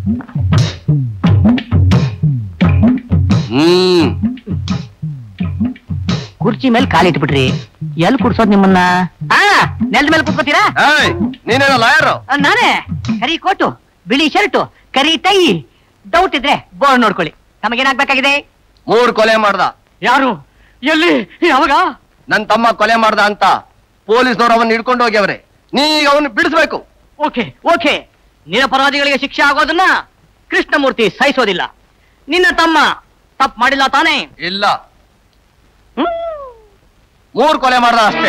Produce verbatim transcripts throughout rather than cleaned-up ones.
ಹ್ಮ್ ಕುರ್ಚಿ ಮೇಲೆ ಕಾಲಿಟ್ಬಿಟ್ರಿ. ಎಲ್ಲಿ ಕುಡ್ಸೋದ್ ನಿಮ್ಮನ್ನ? ನೆಲದ ಮೇಲೆ ಕುತ್ಕೋತೀರಾ? ನೀನೇನೋ ಲಾಯರ್? ನಾನೇ. ಕರಿ ಕೋಟು, ಬಿಳಿ ಶರ್ಟು, ಕರಿ ಟೈ. ಡೌಟ್ ಇದ್ರೆ ಬೋರ್ಡ್ ನೋಡ್ಕೊಳ್ಳಿ. ನಮಗೇನಾಗ್ಬೇಕಾಗಿದೆ? ಮೂರ್ ಕೊಲೆ ಮಾಡ್ದ. ಯಾರು? ಎಲ್ಲಿ? ಯಾವಾಗ? ನನ್ ತಮ್ಮ ಕೊಲೆ ಮಾಡ್ದ ಅಂತ ಪೊಲೀಸ್ನವ್ರು ಅವನ್ನ ಹಿಡ್ಕೊಂಡು ಹೋಗ್ಯವ್ರೆ. ನೀ ಅವನ್ನ ಬಿಡಿಸ್ಬೇಕು. Okay okay. ನಿರಪರಾಧಿಗಳಿಗೆ ಶಿಕ್ಷೆ ಆಗೋದನ್ನ ಕೃಷ್ಣಮೂರ್ತಿ ಸಹಿಸೋದಿಲ್ಲ. ನಿನ್ನ ತಮ್ಮ ತಪ್ಪು ಮಾಡಿಲ್ಲ ತಾನೇ? ಇಲ್ಲ, ಮೂರ್ ಕೊಲೆ ಮಾಡ್ದ ಅಷ್ಟೇ.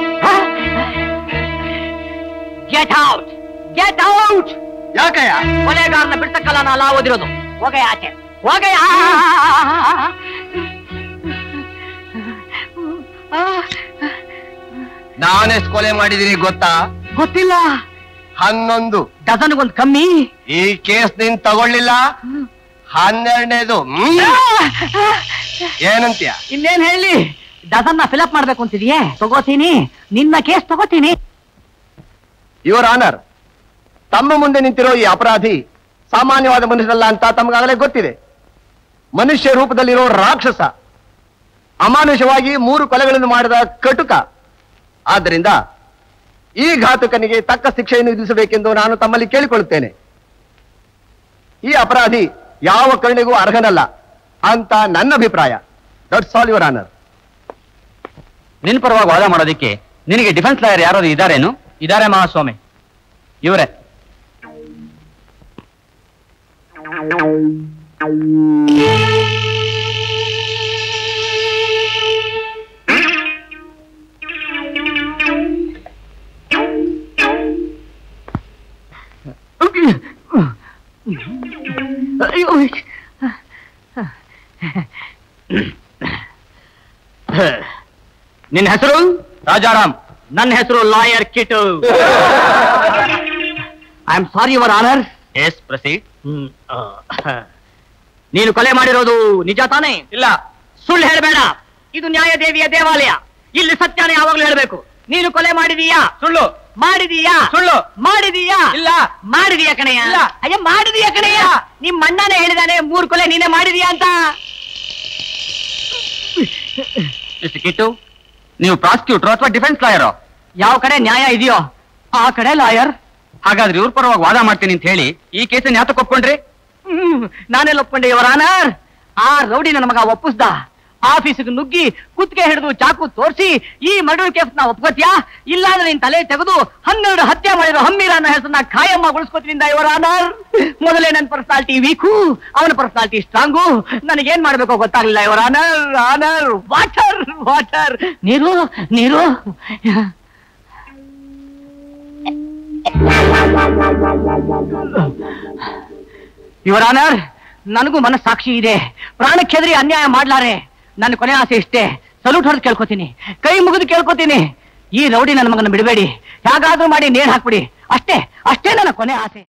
Get out, get out. ಯಾಕಯ್ಯ? ಕೊಲೆಗಾರನ ಬಿಡ್ತಕ್ಕಲ್ಲ ನಾ ಲಾ ಓದಿರೋದು. ಹೋಗಯ್ಯ ಆಚೆ, ಹೋಗಯ್ಯ. ನಾನೆಷ್ಟು ಕೊಲೆ ಮಾಡಿದೀನಿ ಗೊತ್ತಾ? ಗೊತ್ತಿಲ್ಲ. ಹನ್ನೊಂದು. ಡಜನ್ಗೊಂದು ಕಮ್ಮಿ. ಈ ಕೇಸ್ ನೀನ್ ತಗೊಳ್ಳಿಲ್ಲ, ಹನ್ನೆರಡನೇದು. ಏನಂತೀಯ? ಇನ್ನೇನ್ ಹೇಳಿ? ಡಜನ್ನ ಫಿಲಪ್ ಮಾಡ್ಬೇಕು ಅಂತಿದೀಯೇ? ತಗೋತೀನಿ, ನಿನ್ನ ಕೇಸ್ ತಗೋತೀನಿ. ಯುವರ್ ಆನರ್, ತಮ್ಮ ಮುಂದೆ ನಿಂತಿರೋ ಈ ಅಪರಾಧಿ ಸಾಮಾನ್ಯವಾದ ಮನುಷ್ಯನಲ್ಲ ಅಂತ ತಮಗಾಗಲೇ ಗೊತ್ತಿದೆ. ಮನುಷ್ಯ ರೂಪದಲ್ಲಿರೋ ರಾಕ್ಷಸ, ಅಮಾನುಷವಾಗಿ ಮೂರು ಕೊಲೆಗಳನ್ನು ಮಾಡಿದ ಕಟುಕ. ಆದ್ದರಿಂದ ಈ ಘಾತುಕನಿಗೆ ತಕ್ಕ ಶಿಕ್ಷೆಯನ್ನು ವಿಧಿಸಬೇಕೆಂದು ನಾನು ತಮ್ಮಲ್ಲಿ ಕೇಳಿಕೊಳ್ಳುತ್ತೇನೆ. ಈ ಅಪರಾಧಿ ಯಾವ ಕರುಣೆಗೂ ಅರ್ಹನಲ್ಲ ಅಂತ ನನ್ನ ಅಭಿಪ್ರಾಯ. That's all your honour. ನಿನ್ ಪರವಾಗಿ ವಾದ ಮಾಡೋದಿಕ್ಕೆ ನಿನಗೆ ಡಿಫೆನ್ಸ್ ಲಾಯರ್ ಯಾರಾದ್ರು ಇದಾರೇನು? ಇದಾರೆ ಮಹಾಸ್ವಾಮಿ, ಇವರೇ. ನಿನ್ನ ಹೆಸರು? ರಾಜಾರಾಮ್. ನನ್ನ ಹೆಸರು lawyer Kittu. I am sorry your honour. Yes, proceed. ನೀನು ಕೊಲೆ ಮಾಡಿರೋದು ನಿಜ ತಾನೇ? ಇಲ್ಲ, ಸುಳ್ಳು ಹೇಳಬೇಡ. ಇದು ನ್ಯಾಯದೇವಿಯ ದೇವಾಲಯ. ಇಲ್ಲಿ ಸತ್ಯನ ಯಾವಾಗ್ಲೂ ಹೇಳ್ಬೇಕು. ನೀನು ಕೊಲೆ ಮಾಡಿದೀಯಾ? ಸುಳ್ಳು. ಮಾಡಿದೀಯಾ? ಸುಳ್ಳು. ಮಾಡಿದೀಯಾ? ಇಲ್ಲ. ಮಾಡಿದೀಯಾ ಕಣಯ್ಯ? ಇಲ್ಲ. ಅಯ್ಯ, ಮಾಡಿದೀಯಾ ಕಣಯ್ಯ? ನಿಮ್ ಅಣ್ಣನೇ ಹೇಳಿದಾನೆ ಮೂರ್ ಕೊಲೆ ನೀನೇ ಮಾಡಿದೀಯಾ ಅಂತ. ಮಿಸ್ಟರ್ ಕಿಟ್ಟು, ನೀವು ಪ್ರಾಸಿಕ್ಯೂಟರ್ ಅಥವಾ ಡಿಫೆನ್ಸ್ ಲಾಯರ್? ಯಾವ ಕಡೆ ನ್ಯಾಯ ಇದೆಯೋ ಆ ಕಡೆ ಲಾಯರ್. ಹಾಗಾದ್ರೆ ಇವ್ರ ಪರವಾಗಿ ವಾದ ಮಾಡ್ತೀನಿ ಅಂತ ಹೇಳಿ ಈ ಕೇಸನ್ನ ಯಾತಕ್ಕೆ ಒಪ್ಕೊಂಡ್ರಿ? ಹ್ಮ್ ನಾನೆಲ್ಲ ಒಪ್ಕೊಂಡೆ ಯುವರ್ ಆನರ್. ಆ ರೌಡಿ ನನ್ನ ಮಗ ಒಪ್ಪಿಸ್ದ. ಆಫೀಸಿಗೆ ನುಗ್ಗಿ ಕುತ್ತಿಗೆ ಹಿಡಿದು ಚಾಕು ತೋರಿಸಿ ಈ ಮರ್ಡರ್ ಕೇಸ್ ನ ಒಪ್ಕೋತ್ಯಾ? ಇಲ್ಲ ಅಂದ್ರೆ ನಿನ್ ತಲೆ ತೆಗೆದು ಹನ್ನೆರಡು ಹತ್ಯೆ ಮಾಡಿರೋ ಹಮ್ಮೀರ ಅನ್ನೋ ಹೆಸರನ್ನ ಖಾಯಮ್ಮ ಉಳಿಸ್ಕೋತಿನಿಂದ ಯುವರ್ ಆನರ್. ಮೊದಲೇ ನನ್ನ ಪರ್ಸನಾಲಿಟಿ ವೀಕು, ಅವನ ಪರ್ಸನಾಲಿಟಿ ಸ್ಟ್ರಾಂಗು. ನನಗೇನ್ ಮಾಡ್ಬೇಕೋ ಗೊತ್ತಾಗ್ಲಿಲ್ಲ your honour. Honour, water water, ನೀರು ನೀರು. ಯುವರ್ ಆನರ್, ನನಗೂ ಮನಸ್ಸಾಕ್ಷಿ ಇದೆ. ಪ್ರಾಣಕ್ಕೆ ಹೆದರಿ ಅನ್ಯಾಯ ಮಾಡ್ಲಾರೆ. ನನ್ನ ಕೊನೆ ಆಸೆ ಇಷ್ಟೇ. ಸಲ್ಯೂಟ್ ಹೊಡೆದು ಕೇಳ್ಕೊತೀನಿ, ಕೈ ಮುಗಿದು ಕೇಳ್ಕೊತೀನಿ. ಈ ರೌಡಿ ನನ್ನ ಮಗನ ಬಿಡಬೇಡಿ. ಹೇಗಾದ್ರೂ ಮಾಡಿ ನೇಣು ಹಾಕ್ಬಿಡಿ. ಅಷ್ಟೇ ಅಷ್ಟೇ ನನ್ನ ಕೊನೆ ಆಸೆ.